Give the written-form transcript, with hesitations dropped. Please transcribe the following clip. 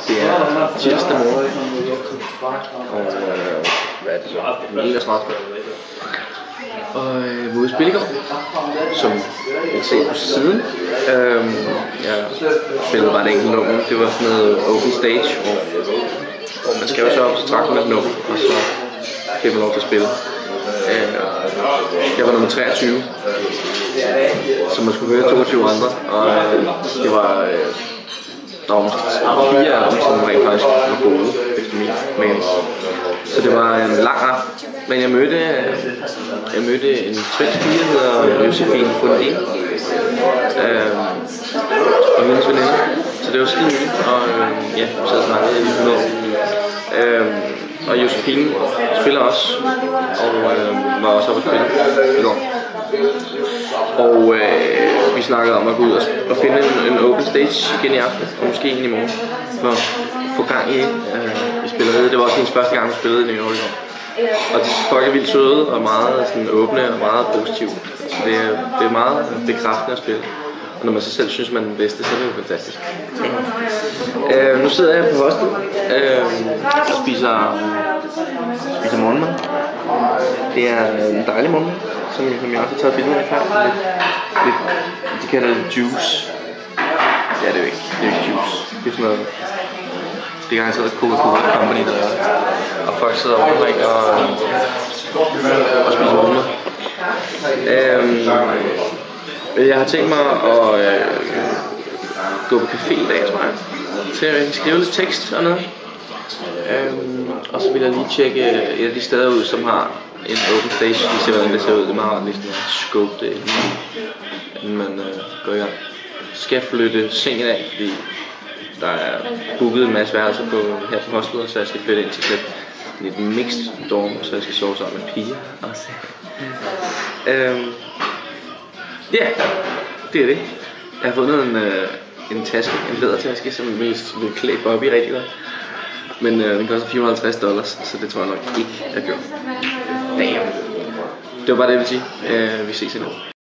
Det er tirsdag morgen, og hvad er det så? 31. Og vi er ude at spille i går, som jeg kan se på siden. Jeg spillede bare et enkelt nummer. Det var sådan noget open stage, hvor man skal jo så op, så trækker man et nummer, og så fik man lov til at spille. Jeg var nummer 23, så man skulle høre 22 andre, og det var der var 4 af dem, som rent faktisk var gode efter min mening. Så det var en lang aften, men jeg mødte en svensk pige, der hedder Josefine Fundin, og hendes veninde. Så det var skide hyggeligt, og ja, vi sad og snakkede lidt med. Og Josefine spiller også, og var også oppe at spille i går. Og vi snakkede om at gå ud og finde en open stage igen i aften, og måske en i morgen, for at få gang i spilleriet. Det var også hendes første gang, hun spillede i New York i går. Og folk er vildt søde og meget sådan åbne og meget positive. Så det er meget bekræftende at spille. Og når man så selv synes, man er den bedste, så er det jo fantastisk. Nu sidder jeg på hostel og spiser morgenmad. Det er en dejlig morgenmad, som jeg også har taget billeder af før. De kalder det juice. Ja, det er jo ikke. Det er ikke juice. Det er sådan noget. Det er garanteret Coca-Cola Company, der er. Og folk sidder omkring og spiser morgenmad. Jeg har tænkt mig at gå på café i dag, tror jeg, til at skrive lidt tekst og noget. Og så vil jeg lige tjekke et af de steder ud, som har en open stage. De ser, hvordan det ser ud. Det er meget rart lige sådan at scope det, inden man går i gang. Så skal jeg flytte sengen af, fordi der er booket en masse værelser her på hostlet, så jeg skal flytte ind til lidt mixed dorm, så jeg skal sove sammen med piger også. Ja, det er det. Jeg har fundet en taske, en lædertaske, som jeg mest vil klæde Bobby rigtig godt. Men den koster $450, så det tror jeg nok ikke, jeg gør. Det var bare det, jeg vil sige. Vi ses endnu.